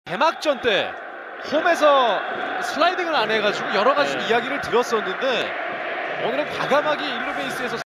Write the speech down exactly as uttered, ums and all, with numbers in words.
개막전 때 홈에서 슬라이딩을 안 해가지고 여러 가지 네. 이야기를 들었었는데 오늘은 과감하게 일 루 베이스에서